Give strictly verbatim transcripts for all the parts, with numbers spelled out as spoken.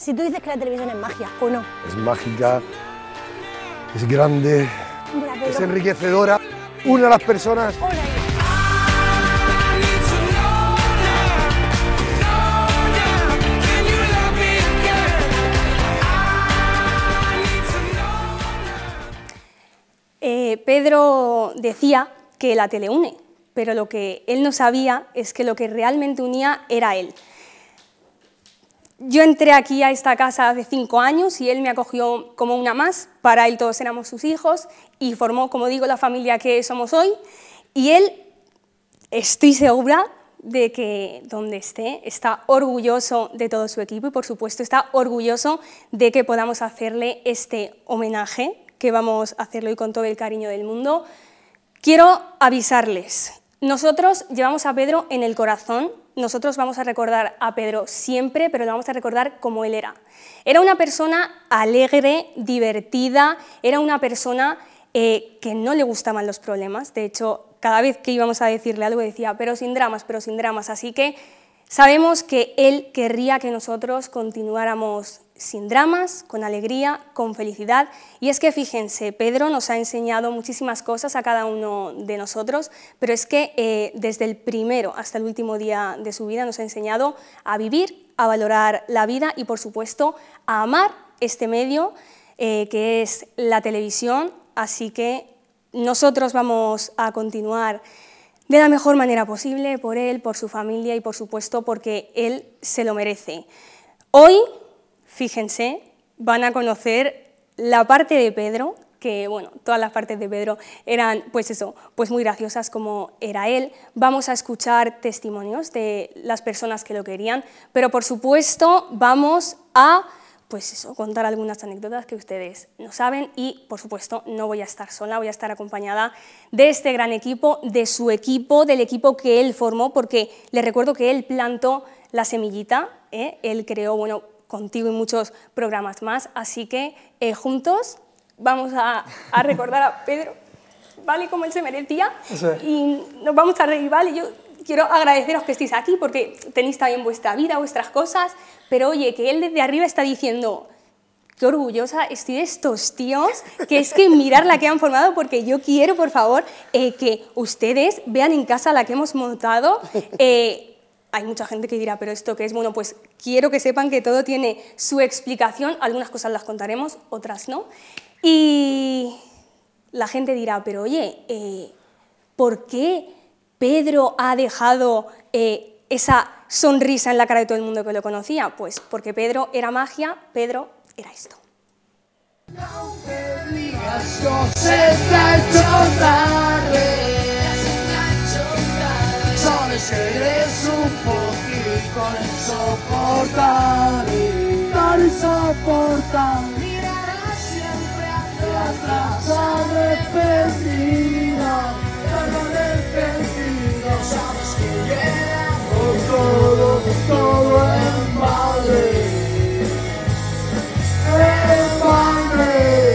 Si tú dices que la televisión es magia, ¿o no? Es mágica, es grande, Mira, es enriquecedora, une a las personas. Hola. Eh, Pedro decía que la tele une, pero lo que él no sabía es que lo que realmente unía era él. Yo entré aquí a esta casa hace cinco años y él me acogió como una más, para él todos éramos sus hijos y formó, como digo, la familia que somos hoy. Y él, estoy segura de que donde esté, está orgulloso de todo su equipo y por supuesto está orgulloso de que podamos hacerle este homenaje, que vamos a hacerlo hoy con todo el cariño del mundo. Quiero avisarles, nosotros llevamos a Pedro en el corazón. Nosotros vamos a recordar a Pedro siempre, pero lo vamos a recordar como él era. Era una persona alegre, divertida, era una persona eh, que no le gustaban los problemas. De hecho, cada vez que íbamos a decirle algo decía, pero sin dramas, pero sin dramas. Así que sabemos que él querría que nosotros continuáramos sin dramas, con alegría, con felicidad. Y es que fíjense, Pedro nos ha enseñado muchísimas cosas a cada uno de nosotros, pero es que eh, desde el primero hasta el último día de su vida nos ha enseñado a vivir, a valorar la vida y, por supuesto, a amar este medio eh, que es la televisión. Así que nosotros vamos a continuar de la mejor manera posible por él, por su familia y, por supuesto, porque él se lo merece. Hoy, fíjense, van a conocer la parte de Pedro, que bueno, todas las partes de Pedro eran pues eso, pues muy graciosas como era él. Vamos a escuchar testimonios de las personas que lo querían, pero por supuesto vamos a pues eso, contar algunas anécdotas que ustedes no saben y por supuesto no voy a estar sola, voy a estar acompañada de este gran equipo, de su equipo, del equipo que él formó, porque les recuerdo que él plantó la semillita, ¿eh? Él creó, bueno, contigo y muchos programas más, así que eh, juntos vamos a, a recordar a Pedro, ¿vale? Como él se merecía, sí. Y nos vamos a reír, ¿vale? Yo quiero agradeceros que estéis aquí porque tenéis también vuestra vida, vuestras cosas, pero oye, que él desde arriba está diciendo, qué orgullosa estoy de estos tíos, que es que mirar la que han formado, porque yo quiero, por favor, eh, que ustedes vean en casa la que hemos montado. Eh, Hay mucha gente que dirá, pero ¿esto qué es? Bueno, pues quiero que sepan que todo tiene su explicación, algunas cosas las contaremos, otras no. Y la gente dirá, pero oye, eh, ¿por qué Pedro ha dejado eh, esa sonrisa en la cara de todo el mundo que lo conocía? Pues porque Pedro era magia, Pedro era esto. No me digas, no se está hecho tarde. Sabes que eres un poquito insoportable, tan insoportable. Mirarás siempre hacia atrás, arrepentida, tan arrepentida. Sabes que llegamos todo, todo en balde, en balde.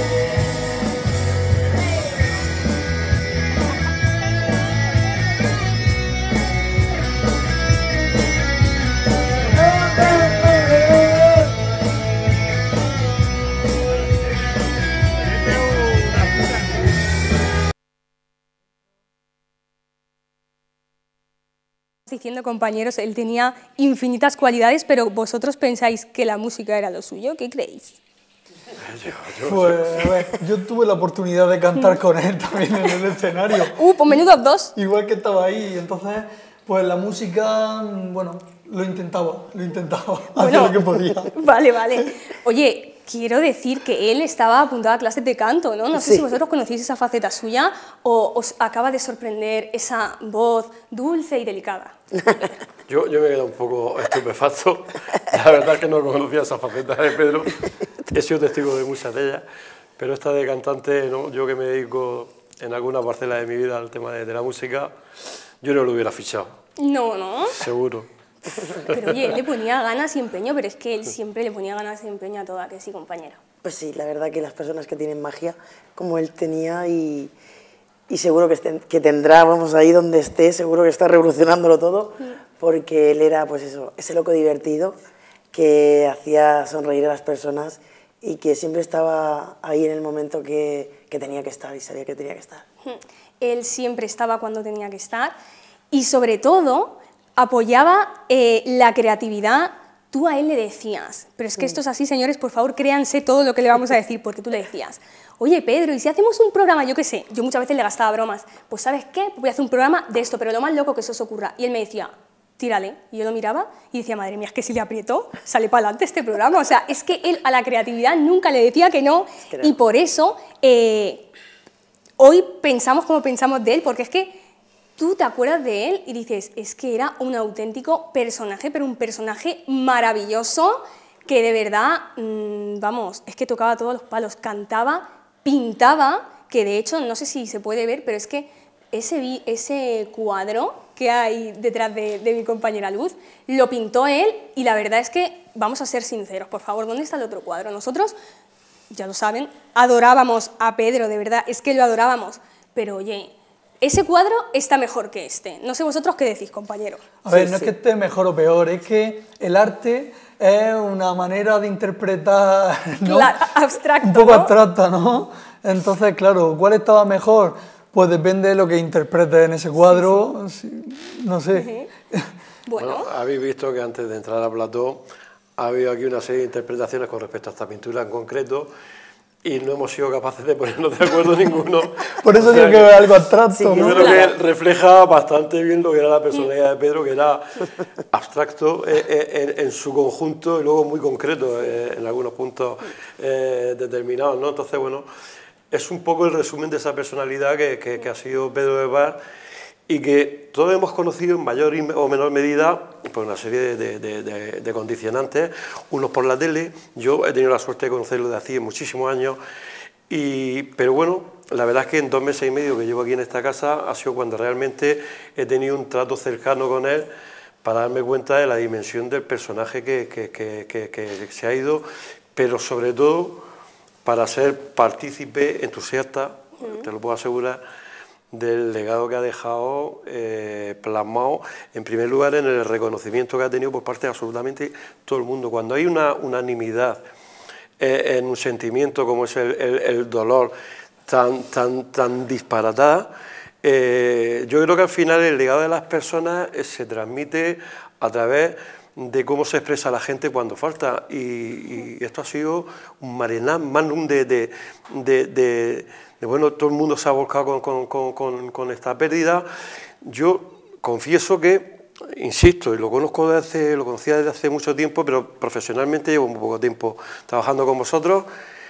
Diciendo, compañeros, él tenía infinitas cualidades, pero vosotros pensáis que la música era lo suyo, ¿qué creéis? Yo, yo, pues, a ver, yo tuve la oportunidad de cantar con él también en el escenario. Uh, pues menudos dos. Igual que estaba ahí, entonces, pues la música, bueno, lo intentaba, lo intentaba, hacía Bueno, lo que podía. Vale, vale. Oye, quiero decir que él estaba apuntado a clases de canto, ¿no? No sé Sí. si vosotros conocéis esa faceta suya o os acaba de sorprender esa voz dulce y delicada. yo, yo me he quedado un poco estupefacto. La verdad es que no conocía esa faceta de Pedro. He sido testigo de muchas de ellas, pero esta de cantante, ¿no? Yo que me dedico en alguna parcela de mi vida al tema de, de la música, yo no lo hubiera fichado. No, no. Seguro. Pero oye, él le ponía ganas y empeño, pero es que él siempre le ponía ganas y empeño a toda, que sí, compañera. Pues sí, la verdad que las personas que tienen magia, como él tenía, y, y seguro que, este, que tendrá, vamos, ahí donde esté, seguro que está revolucionándolo todo, porque él era, pues eso, ese loco divertido, que hacía sonreír a las personas y que siempre estaba ahí en el momento que, que tenía que estar y sabía que tenía que estar. Él siempre estaba cuando tenía que estar y sobre todo apoyaba eh, la creatividad. Tú a él le decías, pero es que esto es así, señores, por favor créanse todo lo que le vamos a decir, porque tú le decías, oye Pedro, ¿y si hacemos un programa? Yo qué sé, yo muchas veces le gastaba bromas, pues ¿sabes qué? Voy a hacer un programa de esto, pero lo más loco que se os ocurra. Y él me decía, tírale. Y yo lo miraba y decía, madre mía, es que si le aprieto, sale para adelante este programa. O sea, es que él a la creatividad nunca le decía que no, es que no. Y por eso eh, hoy pensamos como pensamos de él, porque es que tú te acuerdas de él y dices, es que era un auténtico personaje, pero un personaje maravilloso que de verdad, mmm, vamos, es que tocaba todos los palos, cantaba, pintaba, que de hecho, no sé si se puede ver, pero es que ese, ese cuadro que hay detrás de, de mi compañera Luz, lo pintó él y la verdad es que, vamos a ser sinceros, por favor, ¿dónde está el otro cuadro? Nosotros, ya lo saben, adorábamos a Pedro, de verdad, es que lo adorábamos, pero oye, ese cuadro está mejor que este. No sé vosotros qué decís, compañero. A ver, sí, no sí. es que esté mejor o peor, es que el arte es una manera de interpretar, ¿no? Claro, abstracto, un poco ¿no? abstracta, ¿no? Entonces, claro, ¿cuál estaba mejor? Pues depende de lo que interpretes en ese cuadro, sí, sí. no sé. Uh-huh. Bueno. Bueno, habéis visto que antes de entrar a plató ha habido aquí una serie de interpretaciones con respecto a esta pintura en concreto, y no hemos sido capaces de ponernos de acuerdo ninguno. Por eso o sea digo que, que es algo abstracto, sí, ¿no? Yo creo Claro. que refleja bastante bien lo que era la personalidad de Pedro, que era abstracto eh, eh, en, en su conjunto y luego muy concreto eh, en algunos puntos eh, determinados, ¿no? Entonces, bueno, es un poco el resumen de esa personalidad que, que, que ha sido Pedro de Bar, y que todos hemos conocido en mayor o menor medida por una serie de, de, de, de condicionantes, unos por la tele. Yo he tenido la suerte de conocerlo de hace muchísimos años, y, pero bueno, la verdad es que en dos meses y medio que llevo aquí en esta casa ha sido cuando realmente he tenido un trato cercano con él para darme cuenta de la dimensión del personaje que, que, que, que, que se ha ido, pero sobre todo para ser partícipe, entusiasta, mm. te lo puedo asegurar, del legado que ha dejado eh, plasmado, en primer lugar, en el reconocimiento que ha tenido por parte de absolutamente todo el mundo. Cuando hay una unanimidad eh, en un sentimiento como es el, el, el dolor tan, tan, tan disparatada, eh, yo creo que al final el legado de las personas eh, se transmite a través de cómo se expresa la gente cuando falta, y, y esto ha sido un magnum de, de, de, de, de, bueno, todo el mundo se ha volcado con, con, con, con esta pérdida. Yo confieso que, insisto, y lo conozco desde, lo conocía desde hace mucho tiempo, pero profesionalmente llevo un poco tiempo trabajando con vosotros,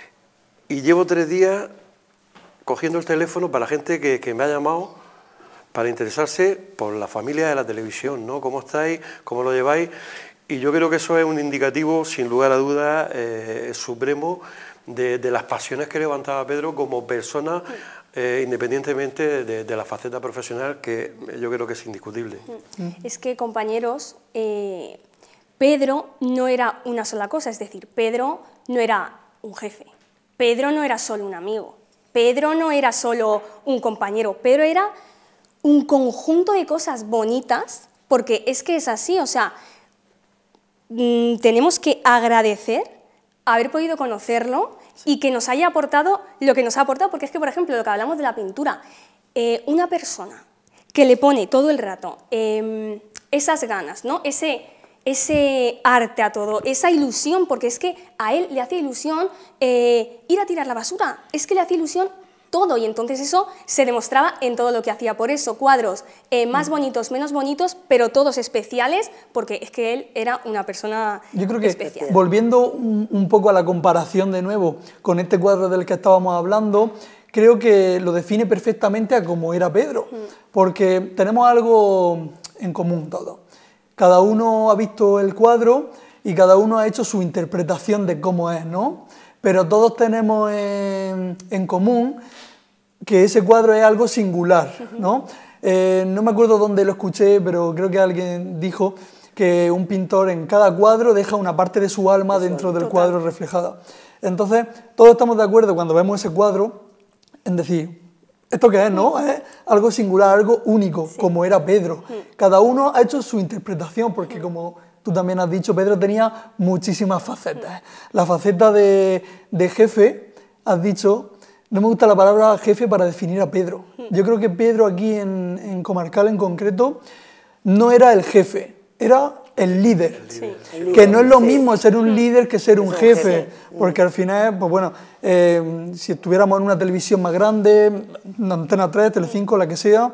y llevo tres días cogiendo el teléfono para la gente que, que me ha llamado para interesarse por la familia de la televisión, ¿no? ¿Cómo estáis? ¿Cómo lo lleváis? Y yo creo que eso es un indicativo, sin lugar a dudas, eh, supremo de, de las pasiones que levantaba Pedro como persona, eh, independientemente de, de la faceta profesional, que yo creo que es indiscutible. Es que, compañeros, eh, Pedro no era una sola cosa, es decir, Pedro no era un jefe, Pedro no era solo un amigo, Pedro no era solo un compañero, Pedro era un conjunto de cosas bonitas, porque es que es así, o sea, mmm, tenemos que agradecer haber podido conocerlo y que nos haya aportado lo que nos ha aportado, porque es que, por ejemplo, lo que hablamos de la pintura, eh, una persona que le pone todo el rato eh, esas ganas, ¿no? ese, ese arte a todo, esa ilusión, porque es que a él le hace ilusión eh, ir a tirar la basura, es que le hace ilusión todo, y entonces eso se demostraba en todo lo que hacía. Por eso, cuadros eh, más bonitos, menos bonitos, pero todos especiales, porque es que él era una persona Yo creo que, especial. Volviendo un, un poco a la comparación de nuevo con este cuadro del que estábamos hablando, creo que lo define perfectamente a cómo era Pedro, porque tenemos algo en común todos. Cada uno ha visto el cuadro y cada uno ha hecho su interpretación de cómo es, ¿no? Pero todos tenemos en, en común que ese cuadro es algo singular, ¿no? Eh, no me acuerdo dónde lo escuché, pero creo que alguien dijo que un pintor en cada cuadro deja una parte de su alma dentro del cuadro reflejada. Entonces, todos estamos de acuerdo cuando vemos ese cuadro en decir, ¿esto qué es, no? Es algo singular, algo único, sí. Como era Pedro. Cada uno ha hecho su interpretación, porque como tú también has dicho, Pedro tenía muchísimas facetas. La faceta de, de jefe, has dicho, no me gusta la palabra jefe para definir a Pedro. Yo creo que Pedro aquí en, en Comarcal en concreto no era el jefe, era el líder. Sí. El Que líder, no es lo sí. mismo ser un líder que ser un un jefe, jefe. porque al final, pues bueno, eh, si estuviéramos en una televisión más grande, una Antena tres, Telecinco, la que sea,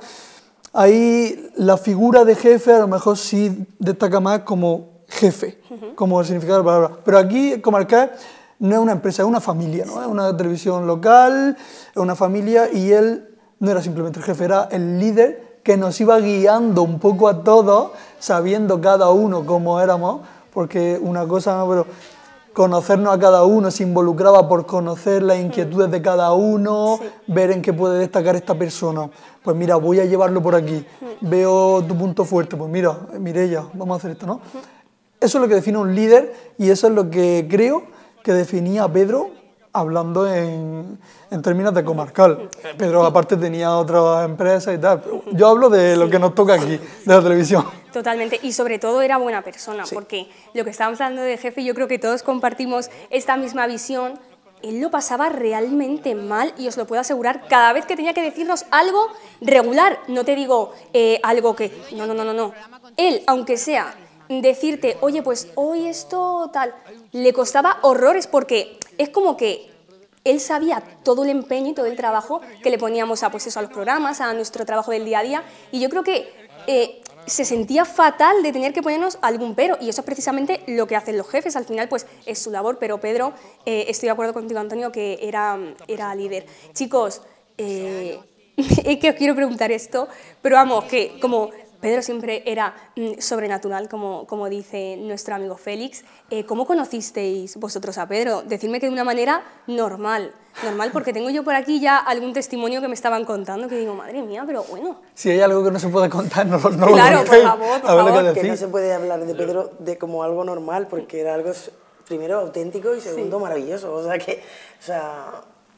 ahí la figura de jefe a lo mejor sí destaca más como jefe, como el significado de la palabra. Pero aquí, Comarcal, no es una empresa, es una familia, ¿no? Es una televisión local, es una familia, y él no era simplemente el jefe, era el líder que nos iba guiando un poco a todos, sabiendo cada uno cómo éramos, porque una cosa no, pero conocernos a cada uno se involucraba por conocer las inquietudes de cada uno, Sí. ver en qué puede destacar esta persona. Pues mira, voy a llevarlo por aquí, veo tu punto fuerte, pues mira, Mireia, vamos a hacer esto, ¿no? Eso es lo que define un líder, y eso es lo que creo que definía a Pedro hablando en, en términos de Comarcal. Pedro aparte tenía otras empresas y tal, pero yo hablo de lo que nos toca aquí, de la televisión. Totalmente, y sobre todo era buena persona, porque lo que estábamos hablando de jefe, yo creo que todos compartimos esta misma visión. Él lo pasaba realmente mal, y os lo puedo asegurar, cada vez que tenía que decirnos algo regular, no te digo eh, algo que... No, no, no, no, no. Él, aunque sea decirte, oye, pues hoy esto tal, le costaba horrores, porque es como que él sabía todo el empeño y todo el trabajo que le poníamos a, pues eso, a los programas, a nuestro trabajo del día a día, y yo creo que eh, se sentía fatal de tener que ponernos algún pero, y eso es precisamente lo que hacen los jefes, al final pues es su labor, pero Pedro, eh, estoy de acuerdo contigo, Antonio, que era, era líder. Chicos, eh, es que os quiero preguntar esto, pero vamos, que como Pedro siempre era mm, sobrenatural, como, como dice nuestro amigo Félix. Eh, ¿Cómo conocisteis vosotros a Pedro? Decidme que de una manera normal, normal, porque tengo yo por aquí ya algún testimonio que me estaban contando que digo, madre mía, pero bueno. Si hay algo que no se puede contar, no, no Claro, lo por contéis. favor, por A ver lo favor. que Que no decís. se puede hablar de Pedro de como algo normal, porque era algo, primero, auténtico y segundo, maravilloso. O sea, que, o sea,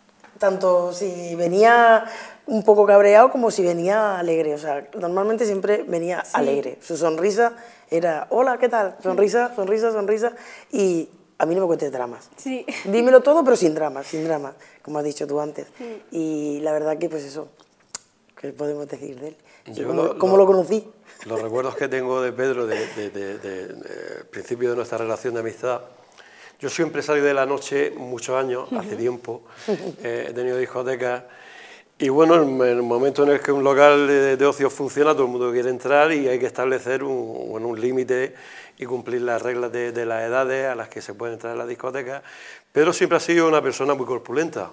tanto si venía un poco cabreado como si venía alegre. O sea, normalmente siempre venía alegre. Su sonrisa era, hola, ¿qué tal? Sonrisa, sonrisa, sonrisa. Y a mí no me cuentes dramas. Sí. Dímelo todo, pero sin dramas, sin dramas, como has dicho tú antes. Y la verdad que, pues eso, ¿qué podemos decir de él? Yo ¿Cómo, lo- cómo lo conocí? Los recuerdos que tengo de Pedro, de, de, de, de, de principio de nuestra relación de amistad, yo soy empresario de la noche muchos años, hace tiempo, eh, he tenido discotecas, y bueno, en el momento en el que un local de, de ocio funciona, todo el mundo quiere entrar y hay que establecer un, bueno, un límite y cumplir las reglas de, de las edades a las que se puede entrar en la discoteca. Pedro siempre ha sido una persona muy corpulenta,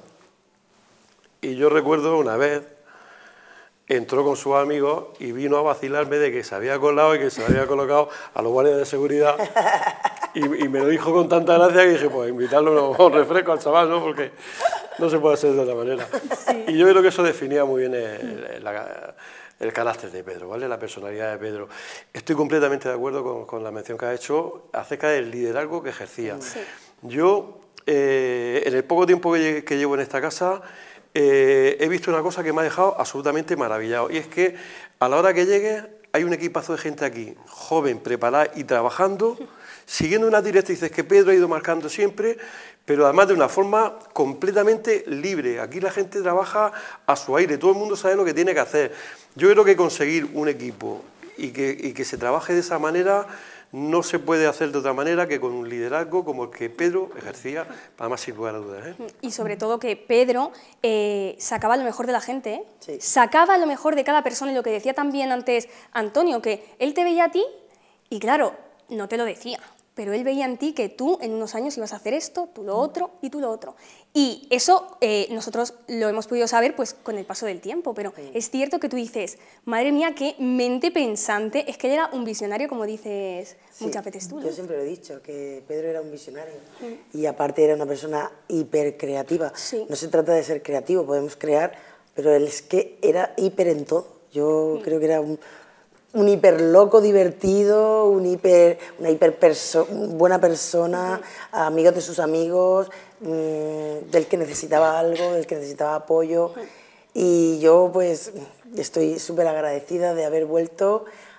y yo recuerdo una vez, entró con sus amigos y vino a vacilarme de que se había colado y que se había colocado a los guardias de seguridad, y, y me lo dijo con tanta gracia que dije, pues invitarlo a un refresco al chaval, ¿no? Porque no se puede hacer de otra manera. Y yo creo que eso definía muy bien el, el, la- el carácter de Pedro, ¿vale? La personalidad de Pedro. Estoy completamente de acuerdo con, con la mención que ha hecho acerca del liderazgo que ejercía. Sí. Yo, eh, en el poco tiempo que, lle- que llevo en esta casa, eh, he visto una cosa que me ha dejado absolutamente maravillado, y es que a la hora que llegue hay un equipazo de gente aquí, joven, preparada y trabajando, siguiendo unas directrices que Pedro ha ido marcando siempre, pero además de una forma completamente libre. Aquí la gente trabaja a su aire, todo el mundo sabe lo que tiene que hacer. Yo creo que conseguir un equipo y que, y que se trabaje de esa manera no se puede hacer de otra manera que con un liderazgo como el que Pedro ejercía, además sin lugar a dudas, ¿eh? Y sobre todo que Pedro eh, sacaba lo mejor de la gente, ¿eh? Sí. Sacaba lo mejor de cada persona, y lo que decía también antes Antonio, que él te veía a ti y claro, no te lo decía, pero él veía en ti que tú en unos años ibas a hacer esto, tú lo otro y tú lo otro. Y eso eh, nosotros lo hemos podido saber pues con el paso del tiempo, pero sí. Es cierto que tú dices, madre mía, qué mente pensante, es que él era un visionario, como dices Sí, muchas veces tú, ¿no? Yo siempre lo he dicho, que Pedro era un visionario y aparte era una persona hipercreativa. Sí. No se trata de ser creativo, podemos crear, pero él es que era hiper en todo. Yo Mm. creo que era un, un hiper loco divertido, un hiper, una hiper perso buena persona, uh-huh. amigo de sus amigos, mmm, del que necesitaba algo, del que necesitaba apoyo. Uh-huh. Y yo pues estoy súper agradecida de haber vuelto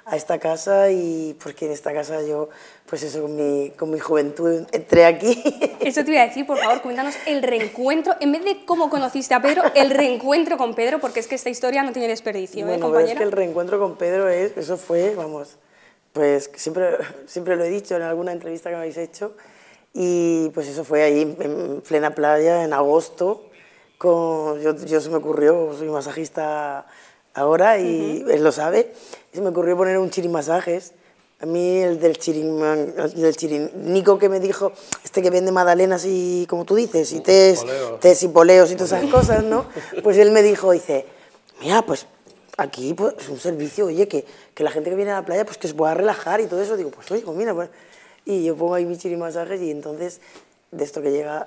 a esta casa y porque en esta casa yo, pues eso, con mi, con mi juventud entré aquí. Eso te iba a decir, por favor, cuéntanos el reencuentro, en vez de cómo conociste a Pedro, el reencuentro con Pedro, porque es que esta historia no tiene desperdicio, Bueno, ¿eh, pero compañera? es que el reencuentro con Pedro, es, eso fue, vamos, pues siempre, siempre lo he dicho en alguna entrevista que me habéis hecho, y pues eso fue ahí en plena playa, en agosto, con, yo, yo se me ocurrió, soy masajista ahora y uh-huh. él lo sabe, y se me ocurrió poner un chirimasajes. A mí el del, chirin, el del chirinico que me dijo, este que vende magdalenas y, como tú dices, y tés, tés y poleos y todas esas cosas, ¿no? Pues él me dijo, dice, mira, pues aquí pues, es un servicio, oye, que, que la gente que viene a la playa pues que se pueda relajar y todo eso. Digo, pues oye, pues mira, pues... Y yo pongo ahí mis chirimasajes y entonces, de esto que llega,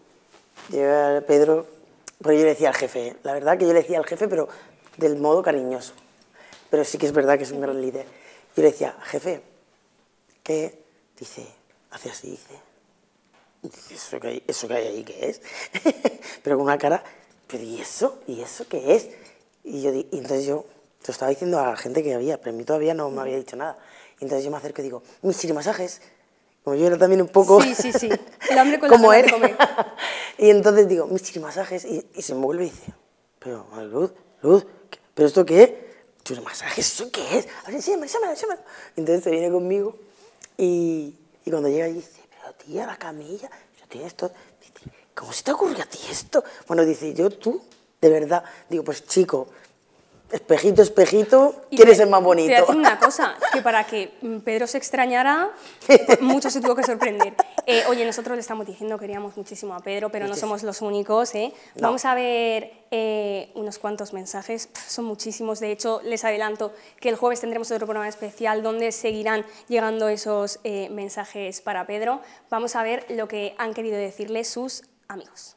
llega Pedro, pero yo le decía al jefe, la verdad que yo le decía al jefe, pero del modo cariñoso. Pero sí que es verdad que es un gran líder. Yo le decía, jefe, ¿qué? Dice, hace así, dice, dice ¿eso que hay, eso que hay ahí qué es? Pero con una cara, pero ¿y eso? ¿Y eso qué es? Y, yo, y entonces yo, yo estaba diciendo a la gente que había, pero a mí todavía no me había dicho nada. Y entonces yo me acerco y digo, mis chirimasajes, como yo era también un poco... Sí, sí, sí, el hombre con la como ganas él. de comer. Y entonces digo, mis chirimasajes, y, y se me vuelve y dice, pero, Luz, Luz, ¿pero esto qué es? ¿Chirimasajes? ¿Eso qué es? A ver, enséñame, enséñame, enséñame. Entonces se viene conmigo y, y cuando llega allí dice, pero tía, la camilla, yo tiene esto, dice, ¿cómo se te ocurrió a ti esto? Bueno, dice, yo, tú, de verdad, digo, pues chico, espejito, espejito, ¿quién es el más bonito? Te voy a decir una cosa, que para que Pedro se extrañara, mucho se tuvo que sorprender. Eh, oye, nosotros le estamos diciendo que queríamos muchísimo a Pedro, pero no somos los únicos, ¿eh? No. Vamos a ver eh, unos cuantos mensajes, Pff, son muchísimos. De hecho, les adelanto que el jueves tendremos otro programa especial donde seguirán llegando esos eh, mensajes para Pedro. Vamos a ver lo que han querido decirle sus amigos.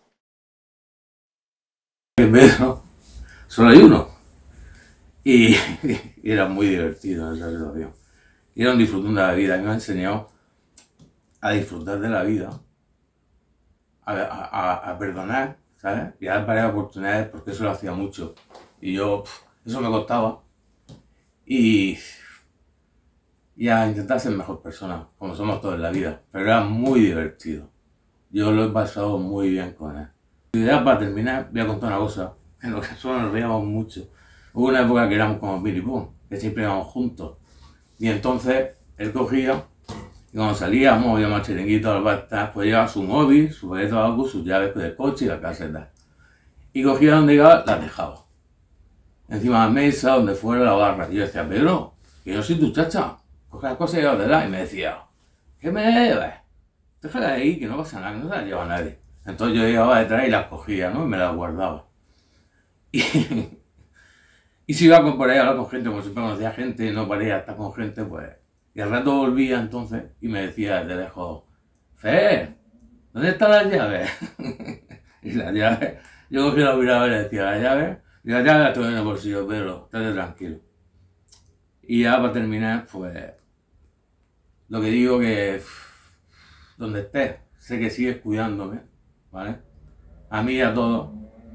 Pedro, solo hay uno. Y, y era muy divertido esa situación. Y era un disfrutón de la vida, y me ha enseñado a disfrutar de la vida, a, a, a perdonar, ¿sabes? Y a dar varias oportunidades, porque eso lo hacía mucho. Y yo, pff, eso me costaba. Y, y a intentar ser mejor persona, como somos todos en la vida. Pero era muy divertido. Yo lo he pasado muy bien con él. Y ya para terminar, voy a contar una cosa, en lo que solo nos veíamos mucho. Hubo una época que éramos como Billy Boom, que siempre íbamos juntos. Y entonces él cogía, y cuando salíamos, íbamos al chiringuito, al bar, pues llevaba su móvil, su boleto de algo, sus llaves del coche y la caseta. Y cogía donde llegaba, las dejaba. Encima de la mesa, donde fuera la barra. Y yo decía, Pedro, que yo soy tu chacha, coge las cosas y llévatelas. Y me decía, ¿qué me llevas? Déjala ahí, que no pasa nada, que no se las lleva nadie. Entonces yo llegaba detrás y las cogía, ¿no? Y me las guardaba. Y, y si iba por ahí a hablar con gente, como siempre conocía gente, no paría estar con gente, pues... Y al rato volvía entonces y me decía desde lejos, Fer, ¿dónde están las llaves? Y las llaves, yo cogí la mirada y le decía, las llaves, y las llaves las tengo en el bolsillo, pero estate tranquilo. Y ya para terminar, pues, lo que digo que, donde estés, sé que sigues cuidándome, ¿vale? A mí y a todos.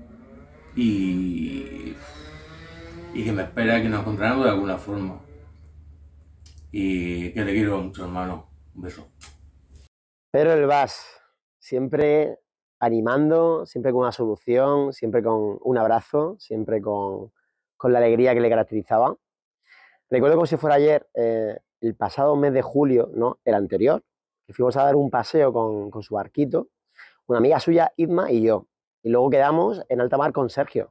Y, y que me espera que nos encontremos de alguna forma. Y que te quiero mucho, hermano. Un beso. Pedro El Bas, siempre animando, siempre con una solución, siempre con un abrazo, siempre con, con la alegría que le caracterizaba. Recuerdo como si fuera ayer, eh, el pasado mes de julio, ¿no? El anterior, que fuimos a dar un paseo con, con su barquito, una amiga suya, Idma, y yo. Y luego quedamos en alta mar con Sergio.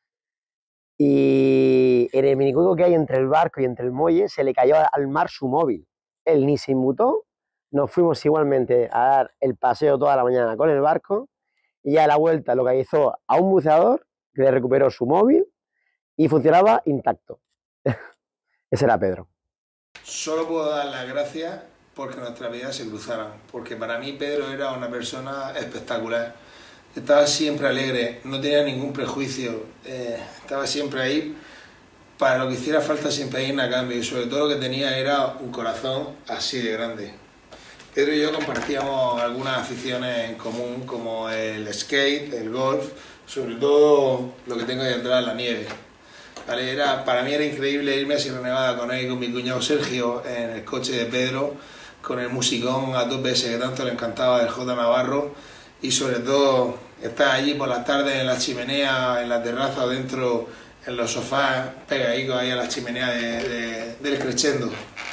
Y en el minijuego que hay entre el barco y entre el muelle se le cayó al mar su móvil. Él ni se inmutó, nos fuimos igualmente a dar el paseo toda la mañana con el barco y ya a la vuelta localizó a un buceador que le recuperó su móvil y funcionaba intacto. Ese era Pedro. Solo puedo dar las gracias porque nuestras vidas se cruzaran, porque para mí Pedro era una persona espectacular. Estaba siempre alegre, no tenía ningún prejuicio, eh, estaba siempre ahí, para lo que hiciera falta siempre ahí en a cambio, y sobre todo lo que tenía era un corazón así de grande. Pedro y yo compartíamos algunas aficiones en común, como el skate, el golf, sobre todo lo que tengo ahí atrás, la nieve. ¿vale? Era, para mí era increíble irme a Sierra Nevada con él y con mi cuñado Sergio en el coche de Pedro, con el musicón a tope ese que tanto le encantaba del J Navarro, y sobre todo estar allí por las tardes en la chimenea, en la terraza, dentro, en los sofás, pegaditos ahí a la chimenea de, de, del Crescendo.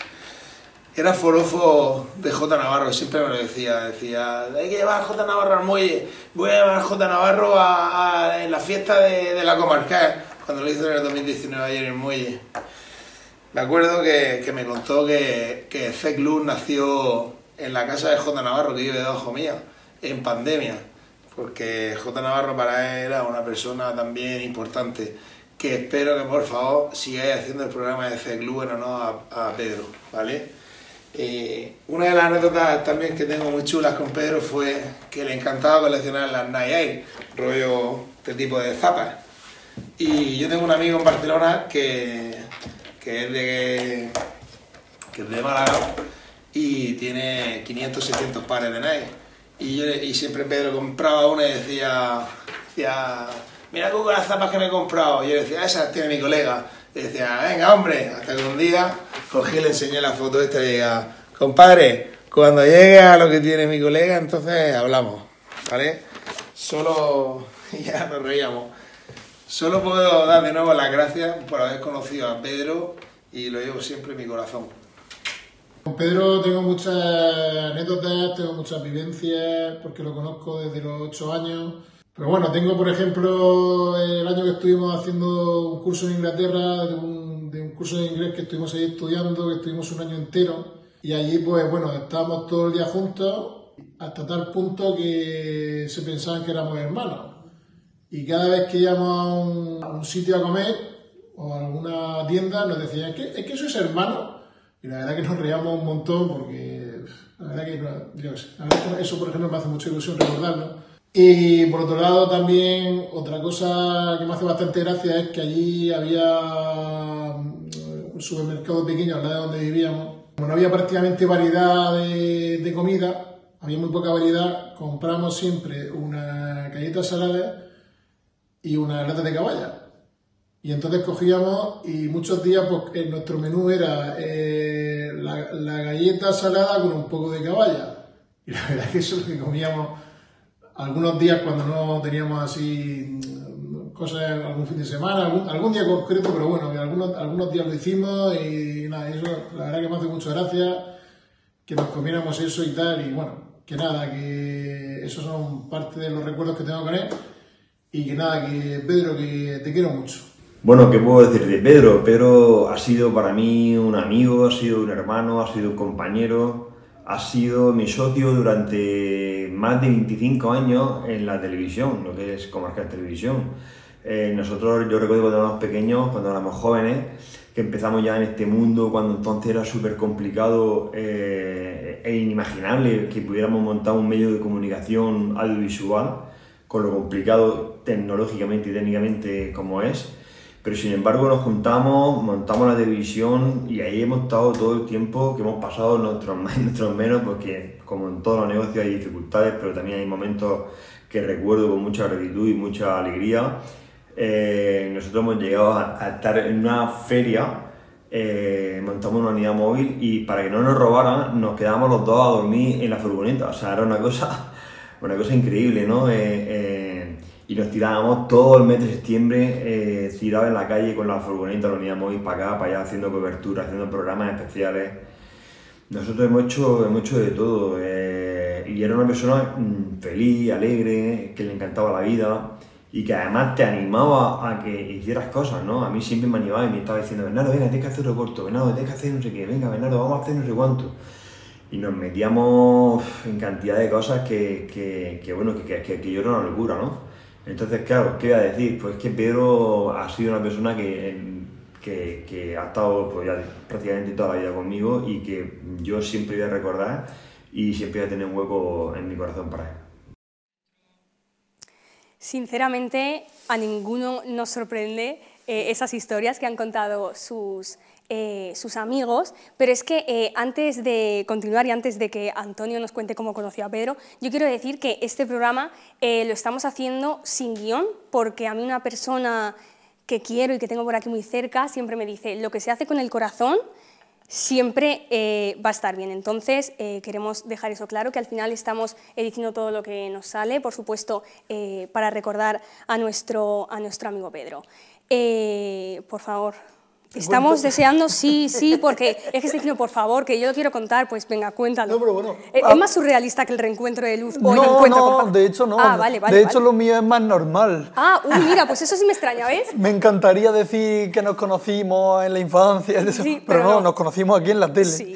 Era forofo de J Navarro, siempre me lo decía, decía, hay que llevar a J Navarro al muelle, voy a llevar a J Navarro a, a, en la fiesta de, de la Comarcal, cuando lo hizo en el dos mil diecinueve ayer en el muelle. Me acuerdo que, que me contó que, que C Club nació en la casa de J Navarro, que vive debajo mía, en pandemia, porque J Navarro para él era una persona también importante, que espero que por favor sigáis haciendo el programa de C Club en honor a, a Pedro, ¿vale? Eh, una de las anécdotas también que tengo muy chulas con Pedro fue que le encantaba coleccionar las Night Air, rollo este tipo de zapas. Y yo tengo un amigo en Barcelona que, que, es, de, que es de Málaga y tiene quinientos, seiscientos pares de Nike. Y, yo, y siempre Pedro compraba una y decía, decía mira Cuco las zapas que me he comprado. Y yo decía, esas tiene mi colega. Y decía, venga hombre, hasta que un día cogí y le enseñé la foto esta y diga, compadre, cuando llegue a lo que tiene mi colega, entonces hablamos, ¿vale? Solo, ya nos reíamos. Solo puedo dar de nuevo las gracias por haber conocido a Pedro y lo llevo siempre en mi corazón. Con Pedro tengo muchas anécdotas, tengo muchas vivencias, porque lo conozco desde los ocho años. Pero bueno, tengo por ejemplo el año que estuvimos haciendo un curso en Inglaterra, de un, de un curso de inglés que estuvimos ahí estudiando, que estuvimos un año entero. Y allí pues bueno, estábamos todo el día juntos, hasta tal punto que se pensaban que éramos hermanos. Y cada vez que íbamos a un, a un sitio a comer o a alguna tienda nos decían, ¿es que, es que sois hermanos? Y la verdad que nos reíamos un montón porque la verdad que, no, yo sé, la verdad que eso por ejemplo me hace mucha ilusión recordarlo. Y por otro lado también otra cosa que me hace bastante gracia es que allí había un supermercado pequeño al lado de donde vivíamos. Como no había prácticamente variedad de, de comida, había muy poca variedad, compramos siempre una galleta salada y una lata de caballa. Y entonces cogíamos y muchos días pues, en nuestro menú era eh, la, la galleta salada con un poco de caballa. Y la verdad es que eso es lo que comíamos algunos días cuando no teníamos así cosas, algún fin de semana, algún, algún día concreto, pero bueno, que algunos, algunos días lo hicimos y nada, eso la verdad que me hace mucha gracia que nos comiéramos eso y tal. Y bueno, que nada, que esos son parte de los recuerdos que tengo con él. Y que nada, que Pedro, que te quiero mucho. Bueno, ¿qué puedo decir de Pedro? Pedro ha sido para mí un amigo, ha sido un hermano, ha sido un compañero, ha sido mi socio durante más de veinticinco años en la televisión, lo que es Comarcal Televisión. Eh, nosotros, yo recuerdo cuando éramos pequeños, cuando éramos jóvenes, que empezamos ya en este mundo, cuando entonces era súper complicado eh, e inimaginable que pudiéramos montar un medio de comunicación audiovisual, con lo complicado tecnológicamente y técnicamente como es, pero sin embargo nos juntamos, montamos la televisión y ahí hemos estado todo el tiempo que hemos pasado nuestros más y nuestros menos, porque como en todos los negocios hay dificultades, pero también hay momentos que recuerdo con mucha gratitud y mucha alegría. Eh, nosotros hemos llegado a, a estar en una feria, eh, montamos una unidad móvil y para que no nos robaran nos quedábamos los dos a dormir en la furgoneta, o sea, era una cosa... Una cosa increíble, ¿no? Eh, eh, y nos tirábamos todo el mes de septiembre, eh, tirados en la calle con la furgoneta, la unidad móvil para acá, para allá, haciendo cobertura, haciendo programas especiales. Nosotros hemos hecho, hemos hecho de todo. Eh, y era una persona mmm, feliz, alegre, que le encantaba la vida y que además te animaba a que hicieras cosas, ¿no? A mí siempre me animaba y me estaba diciendo, Bernardo, venga, tienes que hacer otro corto, Bernardo, tienes que hacer no sé qué, venga, Bernardo, vamos a hacer no sé cuánto. Y nos metíamos en cantidad de cosas que, que, que bueno, que, que, que yo era una locura, ¿no? Entonces, claro, ¿qué voy a decir? Pues que Pedro ha sido una persona que, que, que ha estado pues, ya prácticamente toda la vida conmigo y que yo siempre voy a recordar y siempre voy a tener un hueco en mi corazón para él. Sinceramente, a ninguno nos sorprende eh, esas historias que han contado sus... Eh, sus amigos, pero es que eh, antes de continuar y antes de que Antonio nos cuente cómo conoció a Pedro, yo quiero decir que este programa eh, lo estamos haciendo sin guión, porque a mí una persona que quiero y que tengo por aquí muy cerca, siempre me dice, lo que se hace con el corazón siempre eh, va a estar bien. Entonces, eh, queremos dejar eso claro, que al final estamos eh, diciendo todo lo que nos sale, por supuesto, eh, para recordar a nuestro, a nuestro amigo Pedro. Eh, por favor. Estamos deseando, sí, sí, porque es que estoy diciendo, por favor, que yo lo quiero contar, pues venga, cuéntalo. No, pero bueno, ¿Es ah, más surrealista que el reencuentro de Luz o no, el encuentro no, con... de hecho no. Ah, vale, vale, de hecho vale. lo mío es más normal. Ah, uy, mira, pues eso sí me extraña, ¿ves? Me encantaría decir que nos conocimos en la infancia, eso, Sí, pero, pero no, no. nos conocimos aquí en la tele. Sí.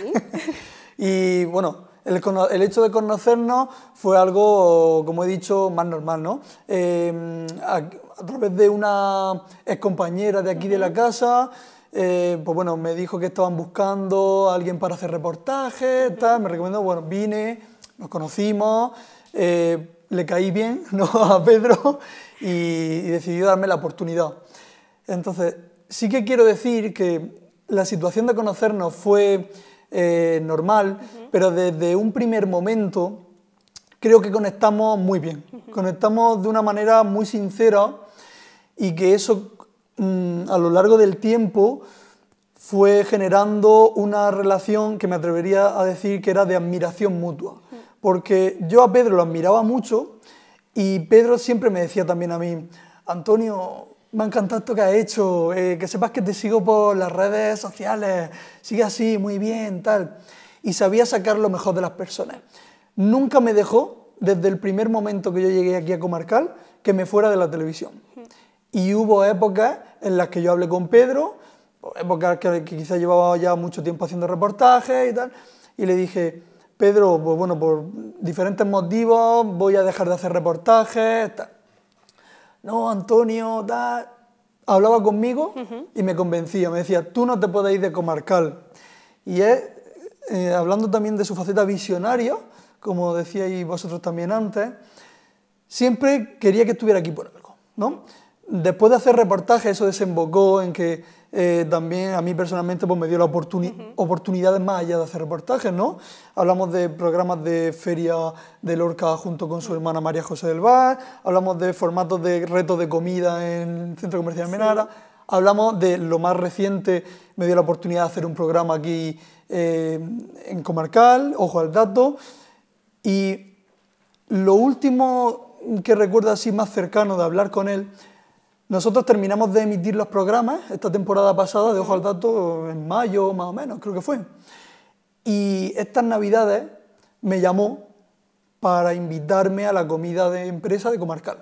Y bueno, el, cono- el hecho de conocernos fue algo, como he dicho, más normal, ¿no? Eh, a, a través de una excompañera de aquí de la casa, eh, pues bueno, me dijo que estaban buscando a alguien para hacer reportajes, tal, me recomendó, bueno, vine, nos conocimos, eh, le caí bien, ¿no?, a Pedro y, y decidió darme la oportunidad. Entonces, sí que quiero decir que la situación de conocernos fue eh, normal, uh-huh. pero desde un primer momento creo que conectamos muy bien, uh-huh. conectamos de una manera muy sincera y que eso mmm, a lo largo del tiempo fue generando una relación que me atrevería a decir que era de admiración mutua, uh-huh. porque yo a Pedro lo admiraba mucho y Pedro siempre me decía también a mí, Antonio, me ha encantado esto que has hecho, eh, que sepas que te sigo por las redes sociales, sigue así, muy bien, tal. Y sabía sacar lo mejor de las personas. Nunca me dejó, desde el primer momento que yo llegué aquí a Comarcal, que me fuera de la televisión. Y hubo épocas en las que yo hablé con Pedro, épocas que, que quizás llevaba ya mucho tiempo haciendo reportajes y tal, y le dije, Pedro, pues bueno, por diferentes motivos voy a dejar de hacer reportajes, tal. No, Antonio, da... hablaba conmigo uh-huh. y me convencía, me decía, tú no te puedes ir de Comarcal. Y es, eh, hablando también de su faceta visionaria, como decíais vosotros también antes, siempre quería que estuviera aquí por algo, ¿no? Después de hacer reportajes, eso desembocó en que eh, también a mí personalmente pues, me dio la oportuni uh-huh. oportunidades más allá de hacer reportajes, ¿no? Hablamos de programas de Feria de Lorca junto con su hermana María José del Bar, hablamos de formatos de retos de comida en el Centro Comercial Menara, sí. hablamos de lo más reciente, me dio la oportunidad de hacer un programa aquí eh, en Comarcal, Ojo al Dato, y lo último que recuerdo así más cercano de hablar con él, nosotros terminamos de emitir los programas esta temporada pasada de Ojo al Dato en mayo más o menos, creo que fue. Y estas navidades me llamó para invitarme a la comida de empresa de Comarcal.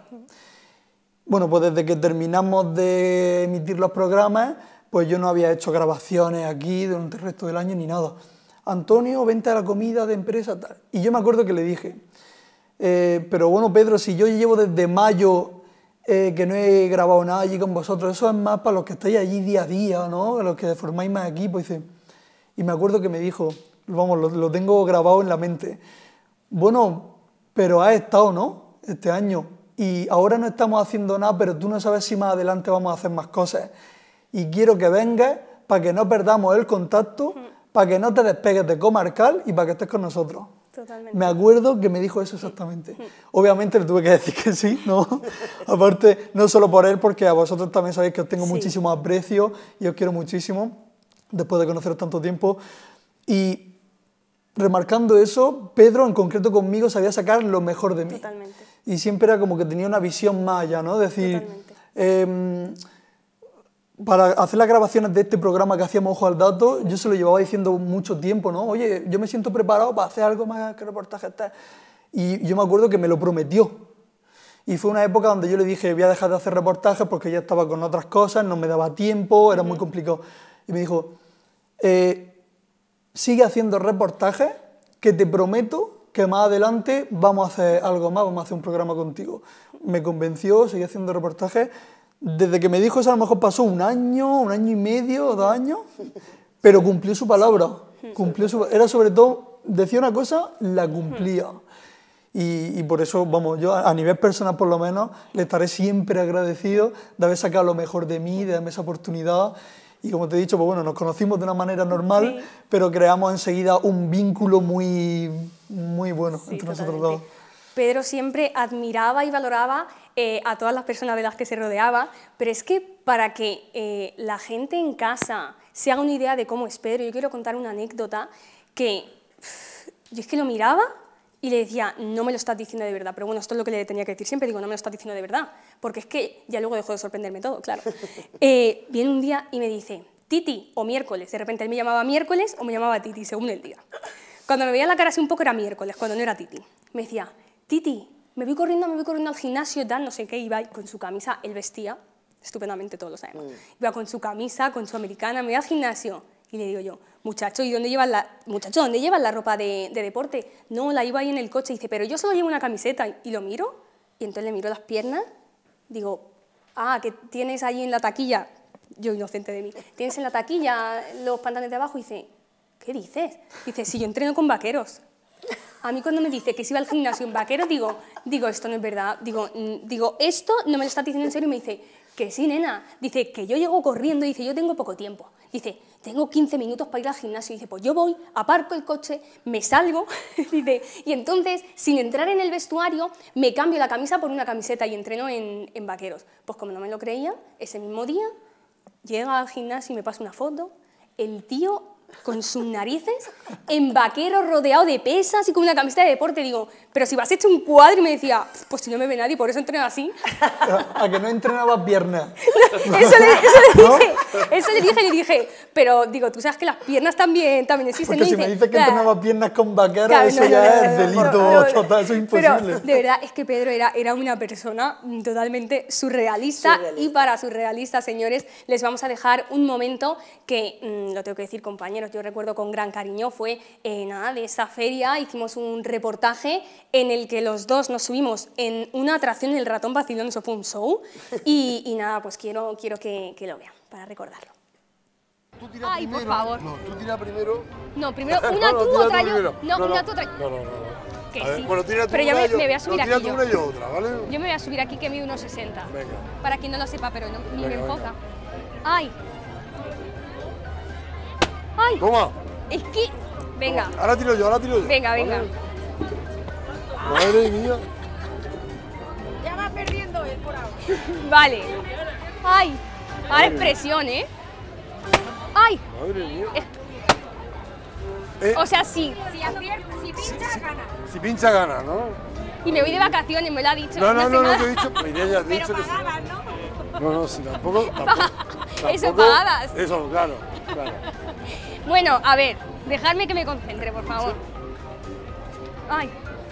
Bueno, pues desde que terminamos de emitir los programas, pues yo no había hecho grabaciones aquí durante el resto del año ni nada. Antonio, vente a la comida de empresa, tal. Y yo me acuerdo que le dije, eh, pero bueno, Pedro, si yo llevo desde mayo eh, que no he grabado nada allí con vosotros, eso es más para los que estáis allí día a día, ¿no? Los que formáis más equipo. Y, dice, y me acuerdo que me dijo, vamos, lo, lo tengo grabado en la mente, bueno, pero has estado, ¿no?, este año, y ahora no estamos haciendo nada, pero tú no sabes si más adelante vamos a hacer más cosas. Y quiero que vengas para que no perdamos el contacto, uh-huh. para que no te despegues de Comarcal y para que estés con nosotros. Totalmente. Me acuerdo que me dijo eso exactamente. Obviamente le tuve que decir que sí, ¿no? Aparte, no solo por él, porque a vosotros también sabéis que os tengo sí. muchísimo aprecio y os quiero muchísimo, después de conoceros tanto tiempo. Y remarcando eso, Pedro en concreto conmigo sabía sacar lo mejor de mí. Totalmente. Y siempre era como que tenía una visión más allá, ¿no? Decir, eh, para hacer las grabaciones de este programa que hacíamos Ojo al Dato, yo se lo llevaba diciendo mucho tiempo, ¿no? Oye, yo me siento preparado para hacer algo más que reportaje. Y yo me acuerdo que me lo prometió. Y fue una época donde yo le dije, voy a dejar de hacer reportajes porque ya estaba con otras cosas, no me daba tiempo, era uh-huh. muy complicado. Y me dijo, eh, sigue haciendo reportajes, que te prometo que más adelante vamos a hacer algo más, vamos a hacer un programa contigo. Me convenció, seguí haciendo reportajes. Desde que me dijo eso a lo mejor pasó un año, un año y medio, dos años, pero cumplió su palabra. Cumplió su, era sobre todo, decía una cosa, la cumplía. Y, y por eso, vamos, yo a nivel personal por lo menos, le estaré siempre agradecido de haber sacado lo mejor de mí, de darme esa oportunidad. Y como te he dicho, pues bueno, nos conocimos de una manera normal, sí. pero creamos enseguida un vínculo muy, muy bueno sí, entre totalmente. nosotros dos. Pedro siempre admiraba y valoraba eh, a todas las personas de las que se rodeaba, pero es que para que eh, la gente en casa se haga una idea de cómo es Pedro, yo quiero contar una anécdota que pff, yo es que lo miraba y le decía, no me lo estás diciendo de verdad, pero bueno, esto es lo que le tenía que decir siempre, digo, no me lo estás diciendo de verdad, porque es que ya luego dejó de sorprenderme todo, claro. Eh, viene un día y me dice, Titi, o miércoles, de repente él me llamaba miércoles o me llamaba Titi, según el día. Cuando me veía la cara así un poco era miércoles, cuando no era Titi. Me decía, Titi, me voy corriendo, me voy corriendo al gimnasio, tal, no sé qué, iba con su camisa, él vestía estupendamente, todos lo sabemos. Iba con su camisa, con su americana, me voy al gimnasio. Y le digo yo, muchacho, ¿y dónde llevas la, muchacho, ¿dónde llevas la ropa de, de deporte? No, la iba ahí en el coche. Y dice, pero yo solo llevo una camiseta. Y lo miro, y entonces le miro las piernas, digo, ah, ¿qué tienes ahí en la taquilla? Yo, inocente de mí. ¿Tienes en la taquilla los pantalones de abajo? Y dice, ¿qué dices? Dice, si yo entreno con vaqueros. A mí cuando me dice que se iba al gimnasio en vaqueros, digo, digo, esto no es verdad. Digo, digo, esto no me lo estás diciendo en serio. Y me dice, que sí, nena. Dice, que yo llego corriendo. Dice, yo tengo poco tiempo. Dice, tengo quince minutos para ir al gimnasio. Dice, pues yo voy, aparco el coche, me salgo. Dice, y entonces, sin entrar en el vestuario, me cambio la camisa por una camiseta y entreno en, en vaqueros. Pues como no me lo creía, ese mismo día, llega al gimnasio y me pasa una foto. El tío con sus narices, en vaquero, rodeado de pesas y con una camiseta de deporte. Digo, pero si vas hecho un cuadro, y me decía, pues si no me ve nadie, por eso entreno así. ¿A que no entrenabas piernas? eso, le, eso le dije, eso le dije, le dije, pero digo, tú sabes que las piernas también, también existen. Porque ¿no? si dice, me dices que claro, entrenabas piernas con vaqueros, claro, eso no, no, ya no, es no, delito no, no, total, eso es imposible. Pero de verdad es que Pedro era, era una persona totalmente surrealista, surrealista, y para surrealistas, señores, les vamos a dejar un momento que, mmm, lo tengo que decir, compañeros, yo recuerdo con gran cariño, fue eh, nada, de esta feria, hicimos un reportaje en el que los dos nos subimos en una atracción en el ratón vacilón, eso fue un show, y, y nada, pues quiero, quiero que, que lo vean, para recordarlo. Tú tiras Ay, primero. por favor. No, tú tiras primero. No, primero una no, tú, tira otra tú yo. primero. No, no, una no. tú, otra. No, no, no. no. Que A ver, sí. bueno, tira tú Pero yo una me, y yo, me voy a subir no, tira aquí tú yo. una y yo otra, ¿vale? Yo me voy a subir aquí que mido unos sesenta. Venga. Para quien no lo sepa, pero no, ni Venga, me venga. enfoca. ¡Ay! ¡Ay! Toma. Es que... Venga. Toma. Ahora tiro yo, ahora tiro yo. Venga, venga. ¿Vale? Madre mía. Ya va perdiendo él por ahora. Vale. ¡Ay! Ahora es presión, ¿eh? ¡Ay! Madre mía. Es- Eh, O sea, sí. Si acierta, si pincha, gana. Si pincha, gana, ¿no? Y me voy de vacaciones, me lo ha dicho. No, no, sé no, no, nada. te he dicho. Pues ya, ya te he Pero dicho que sí. pagadas, ¿no? No, no, sí, tampoco. tampoco, Eso, tampoco- pagadas. Eso, claro, claro. Bueno, a ver, dejadme que me concentre, por favor. ¡Ay!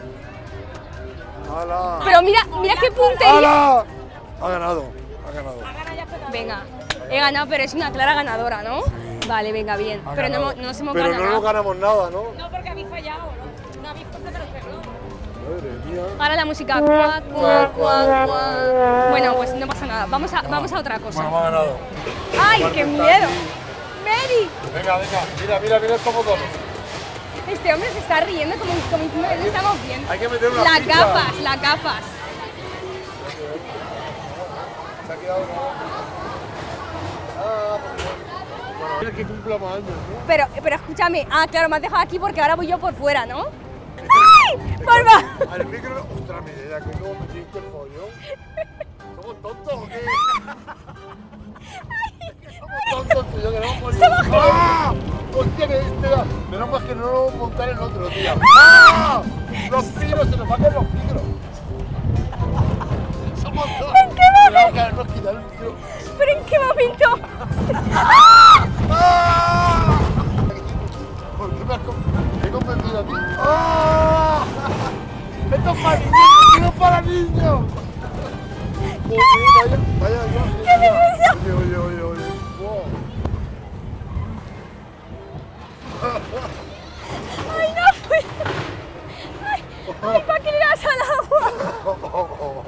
¡Hala! Pero mira, mira qué puntería. ¡Hala! Ha ganado, ha ganado. Venga, he ganado, pero es una clara ganadora, ¿no? Vale, venga, bien. Ha Pero no, ganado. hemos- no nos hemos Pero ganado no nos nada. ganamos nada, ¿no? No, porque habéis fallado, ¿no? No habéis puesto pero cerró. Madre mía. Ahora la música. Cuac, cuac, cuac, cuac. Bueno, pues no pasa nada. Vamos a, vamos a otra cosa. Bueno, me ha ganado. ¡Ay, qué miedo! ¡Mary! Venga, venga, mira, mira, mira estos botones. Este hombre se está riendo como, como diciendo que no estamos bien. Hay que meter una Las ficha. gafas, las gafas. Se ha quedado Ah, bueno, el que cumpla más años, ¿no? Pero, pero escúchame. Ah, claro, me has dejado aquí porque ahora voy yo por fuera, ¿no? ¡Ay! ¡Por favor! Al micro, ostras, mi idea, que luego metiste el follón. ¿Somos tontos o qué? Somos tontos, tío, que no vamos a morir. ¡Ah! Hostia, que este da. Menos mal que no lo vamos a montar el otro, tío. ¡Ah! Los tiros, se nos van a caer los micros. Somos tontos. ¿En qué momento? Tenemos que habernos quitado el micro. ¿Pero en qué momento? ¡Ah! ¿Por qué me has con- me he convencido a ti? ¡Ah! ¡Esto es para niños! ¡Esto es para niños! Joder, vaya, vaya, vaya. Oye, oye, oye, oye. Wow. ¡Ay, no puedo! ¡Ay, ay ¿para qué le das al agua?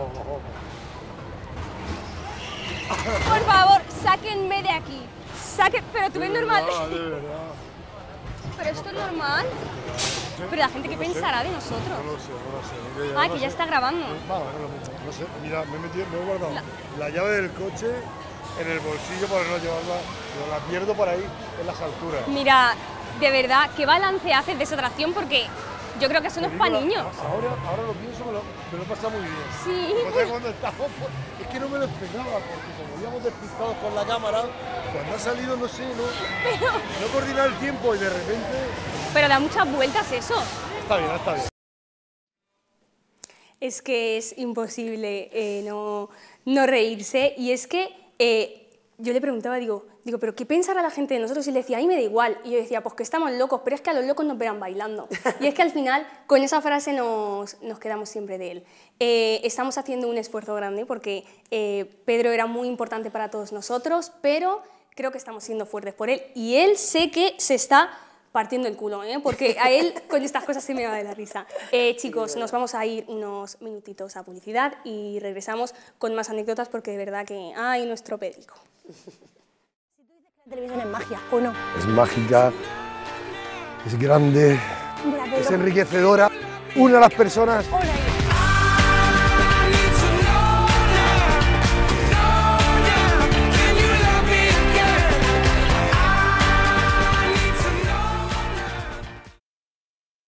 Por favor, sáquenme de aquí. Saquen, pero tú ves normal. Ah, de verdad. Pero esto es normal. Pero la gente, ¿qué pensará de No nosotros? lo sé, no lo sé. Yo ya Ah, no que ya sé. está grabando. Vamos, no lo mismo. No sé, mira, me he metido, me he guardado la llave del coche en el bolsillo para no llevarla. Pero la pierdo por ahí, en las alturas. Mira, de verdad, ¿qué balance haces de esa atracción? Porque Yo creo que son unos paniños. Ahora, ahora lo pienso, me lo, me lo he pasado muy bien. Sí. Porque cuando estábamos, es que no me lo esperaba, porque como íbamos despistados con la cámara, cuando ha salido, no sé, no, Pero... no he coordinado el tiempo y de repente... Pero da muchas vueltas eso. Está bien, está bien. Es que es imposible eh, no, no reírse, y es que eh, yo le preguntaba, digo, digo, ¿pero qué pensará la gente de nosotros? Y le decía, a mí me da igual. Y yo decía, pues que estamos locos, pero es que a los locos nos verán bailando. Y es que al final, con esa frase nos, nos quedamos siempre de él. Eh, estamos haciendo un esfuerzo grande porque eh, Pedro era muy importante para todos nosotros, pero creo que estamos siendo fuertes por él. Y él sé que se está partiendo el culo, ¿eh? Porque a él con estas cosas se me va de la risa. Eh, chicos, nos vamos a ir unos minutitos a publicidad y regresamos con más anécdotas porque de verdad que ¡ay, nuestro Pedrico! La televisión es magia, ¿o no? Es mágica, es grande, es enriquecedora. Una de las personas